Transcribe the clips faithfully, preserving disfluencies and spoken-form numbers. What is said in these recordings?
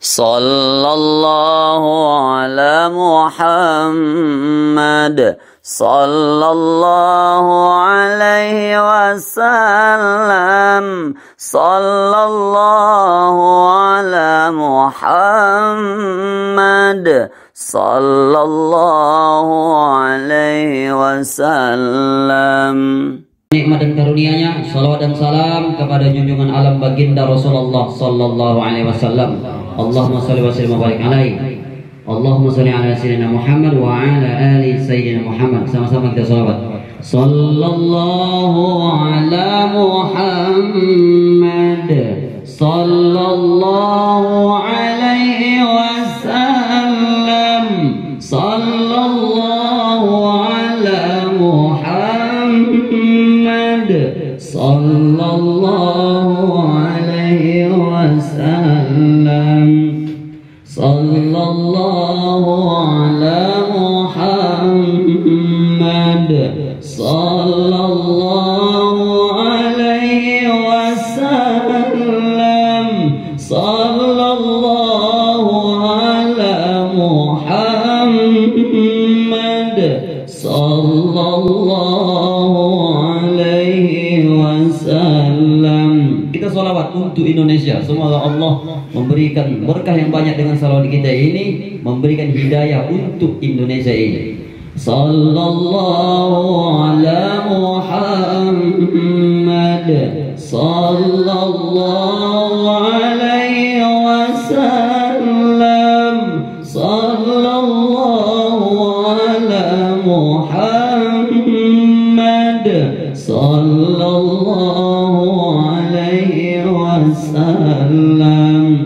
Sallallahu ala Muhammad Sallallahu alaihi wasallam Sallallahu ala Muhammad Sallallahu alaihi wasallam. Nikmat dan karunia-Nya, salawat dan salam kepada junjungan alam baginda Rasulullah sallallahu alaihi wasallam. Allahumma shalli wa sallim wa barik alaihi. Allahumma shalli ala sayyidina Muhammad wa ala ali sayyidina Muhammad. Sama-sama kita salawat. Sallallahu ala Muhammad sallallahu alaihi wasallam. Sallallahu ala Muhammad sallallahu alaihi wasallam. Sallallahu ala Muhammad sallallahu alaihi wasallam. Sallallahu ala Muhammad sallallahu alaihi wasallam. Kita sholawat untuk Indonesia. Semoga Allah memberikan berkah yang banyak dengan salawat kita ini, memberikan hidayah untuk Indonesia ini. Sallallahu ala Muhammad sallallahu alaihi wasallam. Sallallahu ala Muhammad sallallahu alaihi wasallam.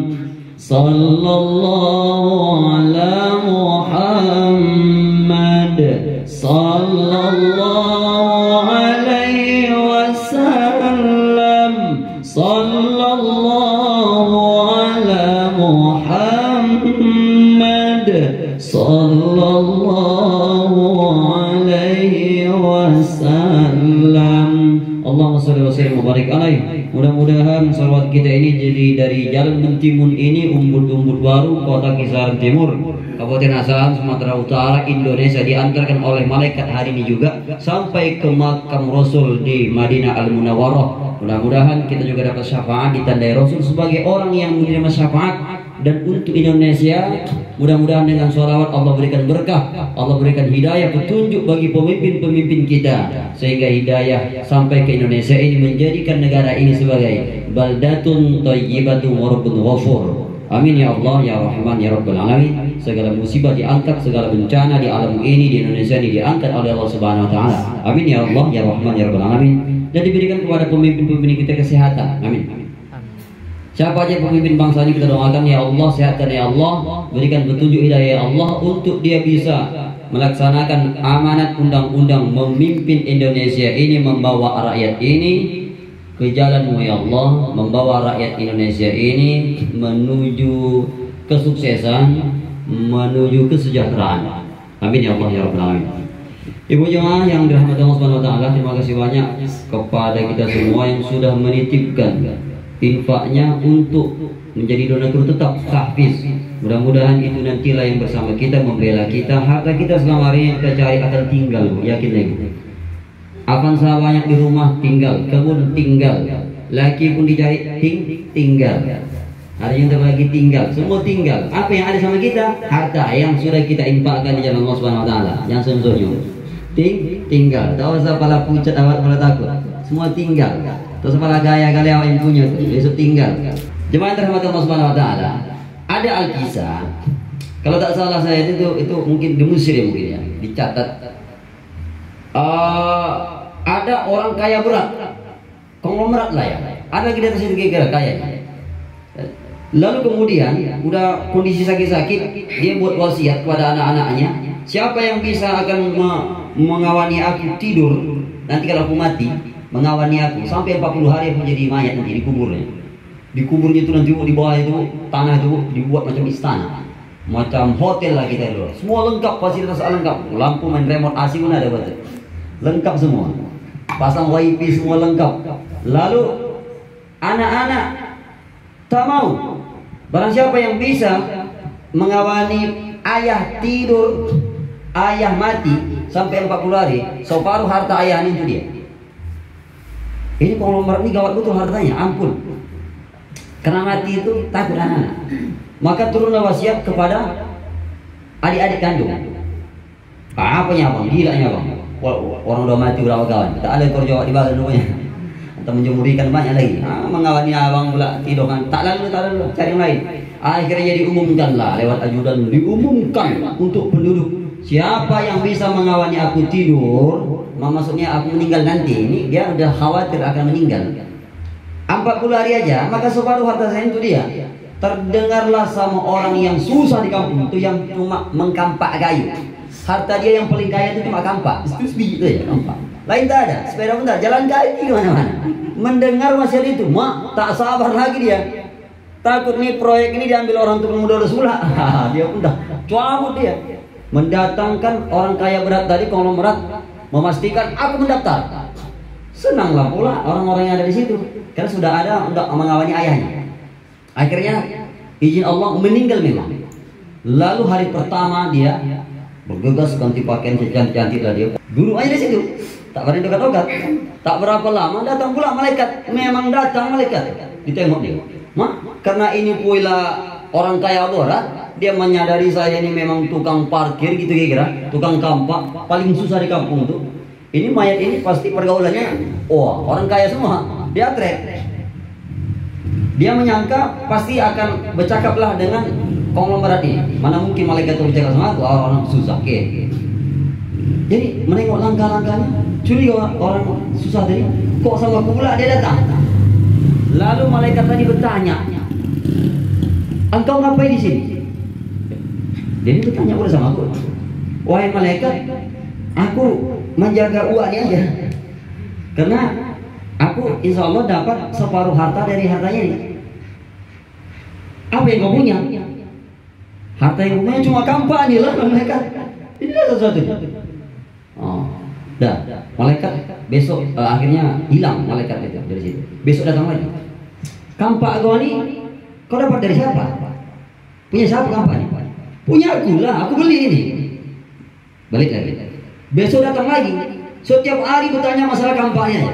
Sallallahu ala Muhammad sallallahu alaihi wasallam. Sallallahu ala Muhammad sallallahu alaihi wasallam. Allahumma shalli wa sallim wa barik alaihi. Mudah-mudahan salawat kita ini jadi dari Jalan Mentimun ini, Umbul-Umbul Baru, Kota Kisaran Timur, Kabupaten Asahan, Sumatera Utara, Indonesia, diantarkan oleh malaikat hari ini juga sampai ke makam Rasul di Madinah Al-Munawwarah. Mudah-mudahan kita juga dapat syafaat ditandai Rasul sebagai orang yang menerima syafaat. Dan untuk Indonesia, mudah-mudahan dengan sholawat Allah berikan berkah, Allah berikan hidayah, petunjuk bagi pemimpin-pemimpin kita, sehingga hidayah sampai ke Indonesia ini, menjadikan negara ini sebagai baldatun thayyibatun wa rabbun ghafur. Amin ya Allah ya Rahman ya Rabbal Alamin. Segala musibah diangkat, segala bencana di alam ini, di Indonesia ini diangkat oleh Allah Subhanahu wa taala. Amin ya Allah ya Rahman ya Rabbal Alamin. Dan diberikan kepada pemimpin-pemimpin kita kesehatan. Amin. Siapa aja pemimpin bangsa ini kita doakan, ya Allah sehatkan, ya Allah berikan petunjuk hidayah, ya Allah, untuk dia bisa melaksanakan amanat undang-undang memimpin Indonesia ini, membawa rakyat ini ke jalan-Mu ya Allah, membawa rakyat Indonesia ini menuju kesuksesan, menuju kesejahteraan. Amin ya Allah ya Rabbal Alamin. Ibu jemaah yang dirahmati Allah Subhanahu wa taala, terima kasih banyak kepada kita semua yang sudah menitipkan infaknya untuk menjadi donatur tetap tahfiz. Mudah-mudahan itu nantilah yang bersama kita, membela kita. Harta kita selama hari yang kita cari akan tinggal, yakin lagi. Avanza banyak di rumah tinggal, kebun tinggal, laki pun dicari ting tinggal, ada yang terbagi tinggal, semua tinggal. Apa yang ada sama kita? Harta yang sudah kita infakkan di jalan Allah Subhanahu wa taala, yang sembunyi ting tinggal. Tak usah pala pucat, awak pala takut, semua tinggal. Terus kepala gaya-gaya yang punya itu besok tinggal. Jemaah terhormat Allah Subhanahu wa taala, ada Alkisah. Kalau tak salah saya itu itu mungkin di Mesir ya, mungkin ya, dicatat. Uh, ada orang kaya berat, konglomerat lah ya. Ada kita situ kira kaya. Lalu kemudian udah kondisi sakit-sakit, dia buat wasiat kepada anak-anaknya, siapa yang bisa akan me mengawani aku tidur nanti kalau aku mati, mengawani aku sampai empat puluh hari aku jadi mayat nanti dikuburnya. Dikuburnya itu nanti di bawah itu tanah itu dibuat macam istana, macam hotel lah kita dulu. Semua lengkap, fasilitas lengkap, lampu, main remote A C pun ada betul, lengkap semua, pasang wifi semua lengkap. Lalu anak-anak tak mau, Barang siapa yang bisa mengawani ayah tidur, ayah mati sampai empat puluh hari, separuh harta ayah ini itu dia. Ini konglomerat ini gawat betul hartanya, ampun. Karena mati itu takut anak-anak. Maka turunlah wasiat kepada adik-adik kandung. Apanya abang? Gilanya abang. Orang udah mati berapa kawan? Tak ada kerja di bagian rumahnya. Atau menjemurikan banyak lagi. Ah, mengawani abang pula tidur kan. Tak lalu, tak lalu, cari yang lain. Akhirnya diumumkanlah lewat ajudan, diumumkan untuk penduduk. Siapa yang bisa mengawani aku tidur, maksudnya aku meninggal nanti, ini dia udah khawatir akan meninggal. empat puluh hari aja, maka separuh harta saya itu dia. Terdengarlah sama orang yang susah di kampung itu yang cuma mengkampak kayu. Harta dia yang paling kaya itu cuma kampak, itu sebiji itu ya kampak. Lain tak ada, sepeda pun tak, jalan kaki kemana-mana. Mendengar wasiat itu, mak tak sabar lagi dia. Takut nih proyek ini diambil orang tukang muda Rasulullah. Dia pun dah cabut dia. Mendatangkan orang kaya berat tadi konglomerat, memastikan aku mendaftar. Senanglah pula orang-orang yang ada di situ, karena sudah ada untuk mengawani ayahnya. Akhirnya izin Allah meninggal memang. Lalu hari pertama dia bergegas ganti pakaian cantik-cantik lah dia. Dulu aja di situ, tak pernah dekat-dekat. Tak berapa lama datang pula malaikat. Memang datang malaikat. Ditengok dia. Mak, karena ini pula orang kaya berat, dia menyadari saya ini memang tukang parkir gitu kira-kira, tukang kampak, paling susah di kampung tuh. Ini mayat ini pasti pergaulannya, oh orang kaya semua, dia trek. Dia menyangka pasti akan bercakaplah dengan konglomerat ini. Mana mungkin malaikat itu bercakap sama aku, orang susah, oke. Okay. Jadi menengok langkah-langkahnya, curiga orang susah tadi, kok sama aku pula dia datang. Lalu malaikat tadi bertanya, engkau ngapain di sini? Dia ini bertanya pula sama aku, wahai malaikat, aku menjaga uang ini aja, karena aku insya Allah dapat separuh harta dari hartanya ini. Apa yang kau punya? Harta yang punya cuma kampanye lah malaikat. Ini adalah sesuatu. Oh, dah. Malaikat besok uh, akhirnya hilang malaikat itu dari situ. Besok datang lagi. Kampak kau ini kau dapat dari siapa? Punya siapa kampak ini? Punya aku lah. Aku beli ini. Balik lagi. Besok datang lagi. Setiap hari bertanya masalah kampaknya.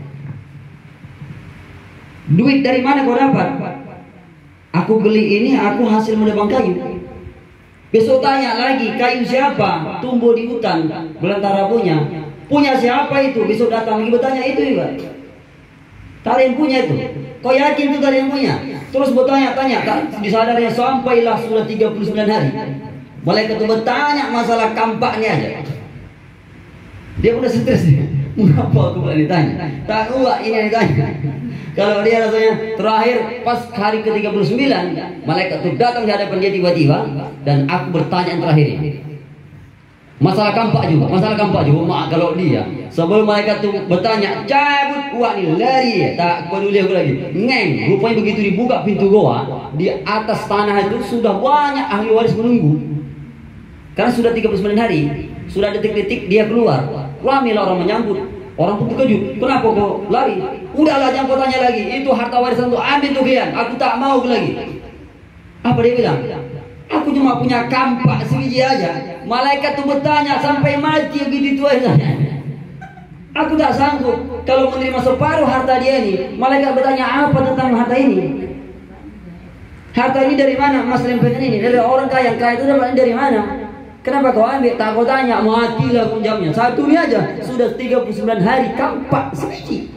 Duit dari mana kau dapat? Aku beli ini, aku hasil menebang kayu. Besok tanya lagi, kayu siapa? Tumbuh di hutan, belantara punya. Punya siapa itu? Besok datang lagi bertanya itu juga. Tak ada yang punya itu. Kau yakin itu tak ada yang punya? Terus bertanya-tanya, tak disadarnya sampailah sudah tiga puluh sembilan hari. Malaikat itu bertanya masalah kampaknya aja. Dia udah stres dia. Mengapa aku boleh ditanya? Tak kuat ini yang ditanya. Kalau dia rasanya terakhir pas hari ke tiga puluh sembilan, malaikat itu datang di hadapan dia tiba-tiba dan aku bertanya yang terakhir ini. Masalah kampak juga, masalah kampak juga. Mak kalau dia sebelum malaikat itu bertanya, cabut uang ini, lari, tak peduli aku lagi. Ngeng, rupanya begitu dibuka pintu goa, di atas tanah itu sudah banyak ahli waris menunggu. Karena sudah tiga puluh sembilan hari, sudah detik-detik dia keluar. Ramilah orang menyambut. Orang pun terkejut. Kenapa kau lari? Udahlah jangan kau tanya lagi. Itu harta warisan itu ambil tuh kalian. Aku tak mau lagi. Apa dia bilang? Aku cuma punya kampak sebiji aja. Malaikat tuh bertanya sampai mati begitu aja. Aku tak sanggup kalau menerima separuh harta dia ini. Malaikat bertanya apa tentang harta ini? Harta ini dari mana? Mas lempengan ini dari orang kaya. Kaya itu dapat dari mana? Kenapa kau ambil? Tak kau tanya, matilah pun jamnya. Satu ini aja sudah tiga puluh sembilan hari kampak sebiji.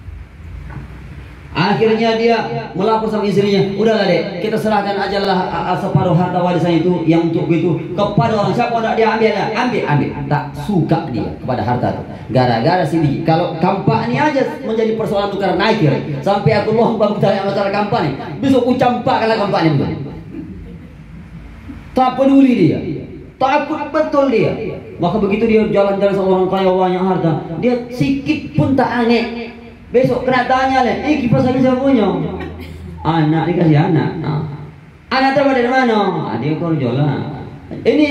Akhirnya dia melapor sama istrinya, udahlah dek, kita serahkan aja lah separuh harta warisan itu yang untuk itu kepada orang siapa nak dia ambil lah, ambil ambil. Tak suka dia kepada harta itu. Gara-gara sebiji. Kalau kampak ini aja menjadi persoalan tukar naikir, sampai aku lomba bertanya masalah kampak ini, besok aku campakkanlah kampak ini. Tak peduli dia. Takut betul dia. Maka begitu dia jalan-jalan sama orang kaya banyak harta, dia sikit pun tak aneh. Besok kena tanya lah, eh kipas lagi siapa punya? Anak dikasih anak. Nah. Anak tahu dari mana? Ah, dia kerja lah. Ini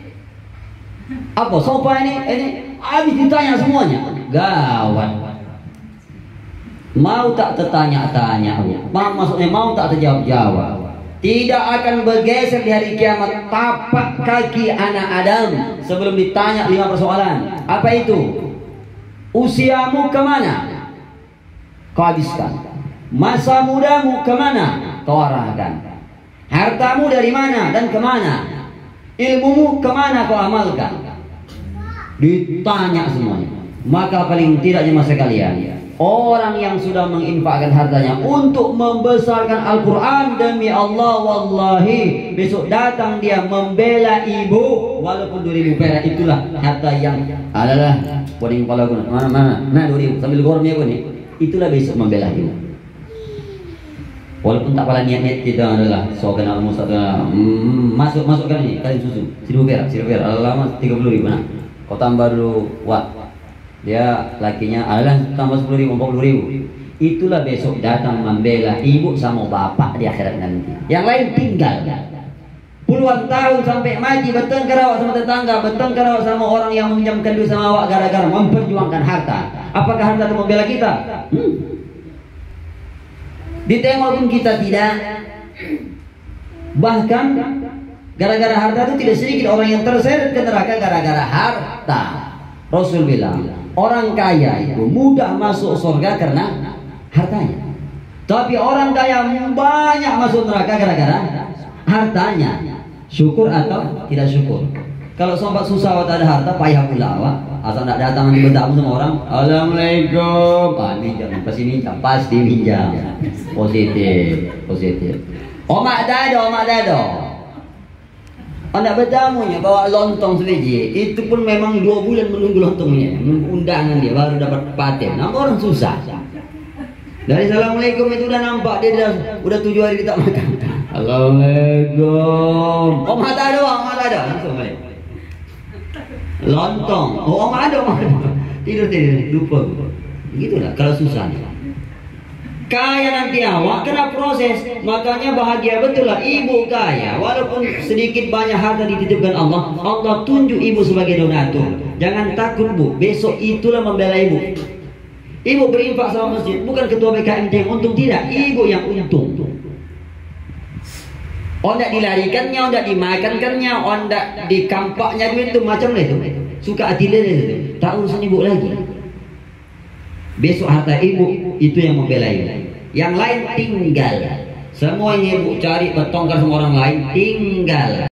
apa? Sopa ini? Ini habis ditanya semuanya. Gawat. Mau tak tertanya-tanya? Mau maksudnya mau tak terjawab-jawab? Tidak akan bergeser di hari kiamat tapak kaki anak Adam sebelum ditanya lima persoalan. Apa itu? Usiamu kemana? Kau habiskan. Masa mudamu kemana? Kau arahkan. Hartamu dari mana dan kemana? Ilmumu kemana kau amalkan? Ditanya semuanya. Maka paling tidak jemaah sekalian, orang yang sudah menginfakkan hartanya untuk membesarkan Al-Quran, demi Allah wallahi besok datang dia membela ibu walaupun dua ribu perak, itulah harta yang adalah poning kepala guna mana mana nah dua ribu sambil gormnya gini, itulah besok membela ibu. Walaupun tak pala niat-niat kita adalah so kenal musa hmm, masuk masukkan ini kali susu seribu perak seribu perak lama tiga puluh ribu nah kau tambah dulu wah dia lakinya adalah tambah sepuluh ribu, empat puluh ribu. Itulah besok datang membela ibu sama bapak di akhirat nanti. Yang lain tinggal puluhan tahun sampai mati bertengkar awak sama tetangga, bertengkar awak sama orang yang meminjamkan duit sama awak gara-gara memperjuangkan harta. Apakah harta itu membela kita? Hmm. Ditengok pun kita tidak. Bahkan gara-gara harta itu tidak sedikit orang yang terseret ke neraka gara-gara harta. Rasul bilang, orang kaya itu mudah masuk surga karena hartanya. Tapi orang kaya banyak masuk neraka gara-gara hartanya. Syukur atau tidak syukur? Kalau sempat susah waktu ada harta, payah pula awak. Asal nak datang di bertamu sama orang, Assalamualaikum. Ah, minjam, pasti minjam, pasti minjam. Positif, positif. Omak dado, omak dado. Anak bertamunya bawa lontong sebiji, itu pun memang dua bulan menunggu lontongnya, menunggu undangan dia baru dapat paten. Nampak orang susah. Dari Assalamualaikum itu udah nampak dia udah, udah tujuh hari kita makan. Assalamualaikum. Om ada ada, om ada ada. Langsung balik. Lontong. Oh om ada, om ada. Tidur tidur lupa. Begitulah kalau susah nih. Kaya nanti awak kena proses. Makanya bahagia betul lah ibu kaya. Walaupun sedikit banyak harta dititipkan Allah, Allah tunjuk ibu sebagai donatur. Jangan takut bu, besok itulah membela ibu. Ibu berinfak sama masjid, bukan ketua B K M T yang untung, tidak, ibu yang untung. Ondak dilarikannya, ondak dimakankannya, ondak dikampaknya duit itu macam itu. Suka hati dia itu. Tak urusan ibu lagi. Besok harta ibu itu yang membela ibu. Yang lain tinggal. Semua yang ibu cari bertongkar sama orang lain tinggal.